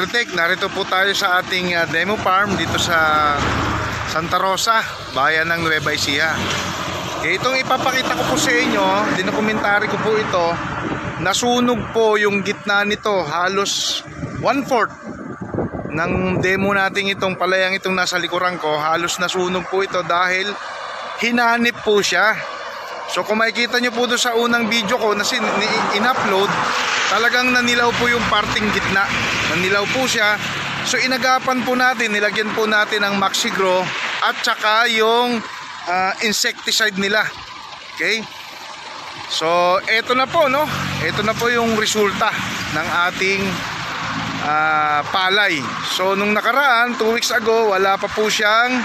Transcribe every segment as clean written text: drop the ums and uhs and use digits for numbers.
ka-Agrotech, narito po tayo sa ating demo farm dito sa Santa Rosa, bayan ng Nueva Ecija. Itong ipapakita ko po sa inyo, dinokumentary ko po ito, nasunog po yung gitna nito, halos 1/4 ng demo natin itong palayang itong nasa likuran ko, halos nasunog po ito dahil hinanip po siya. So kung makikita nyo po doon sa unang video ko na in-upload, talagang nanilaw po yung parting gitna. Nanilaw po siya. So inagapan po natin, nilagyan po natin ng Maxigro at saka yung insecticide nila. Okay? So eto na po, no? Eto na po yung resulta ng ating palay. So nung nakaraan, 2 weeks ago, wala pa po siyang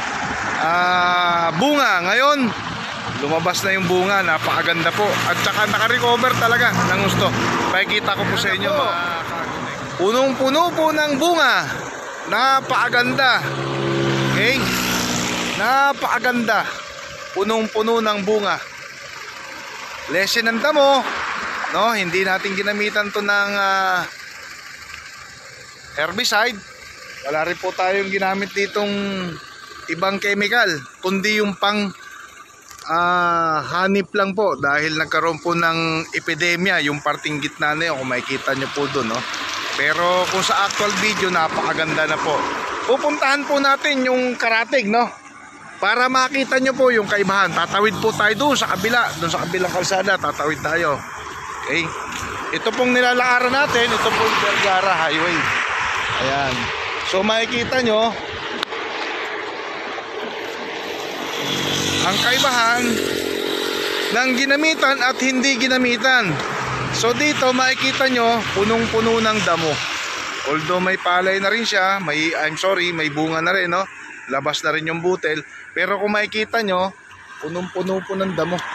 bunga. Ngayon lumabas na yung bunga, napakaganda po. At saka naka-recover talaga ng gusto. Pakikita ko po sa inyo. Punong-puno po ng bunga. Napakaganda. Okay? Napakaganda. Punong-puno ng bunga. Lesin ng damo. No? Hindi natin ginamitan to ng herbicide. Wala rin po tayong ginamit ditong ibang chemical, kundi yung pang hanip lang po dahil nagkaroon po ng epidemya yung parting gitna na yun, kung makikita nyo po doon, no? Pero kung sa actual video, napakaganda na po. Pupuntahan po natin yung karatig, no? Para makita nyo po yung kaibahan. Tatawid po tayo doon sa kabila, doon sa kabilang kalsada, tatawid tayo. Okay? Ito pong nilalakaran natin, ito pong Vergara Highway. Ayan. So makikita nyo ang kaibahan ng ginamitan at hindi ginamitan. So dito makikita nyo, punong-puno ng damo. Although may palay na rin siya, may bunga na rin, no? Labas na rin yung butel. Pero kung makikita nyo, punong-puno po ng damo.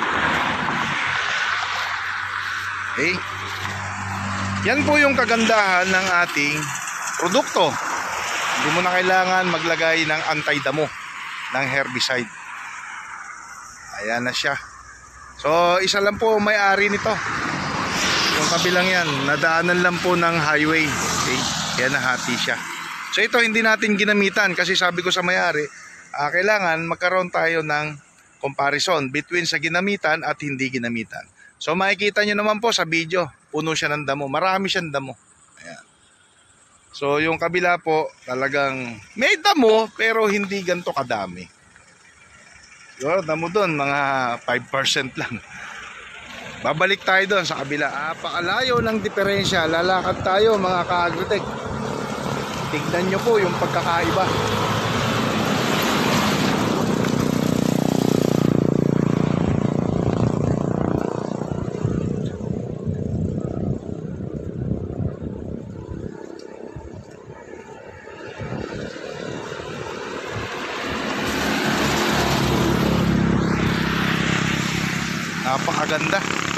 Okay? Yan po yung kagandahan ng ating produkto. Hindi mo na kailangan maglagay ng anti-damo, ng herbicide. Ayan na siya. So isa lang po may-ari nito. Yung kabilang yan, nadaanan lang po ng highway. Okay? Kaya nahati siya. So ito hindi natin ginamitan kasi sabi ko sa may-ari, kailangan magkaroon tayo ng comparison between sa ginamitan at hindi ginamitan. So makikita nyo naman po sa video, puno siya ng damo. Marami siyang damo. Ayan. So yung kabila po talagang may damo pero hindi ganito kadami. Siguro damo doon mga 5% lang. Babalik tayo doon sa kabila. Pakalayo ng diferensya. Lalakad tayo mga ka-Agrotech. Tignan nyo po yung pagkakaiba. Napakaganda.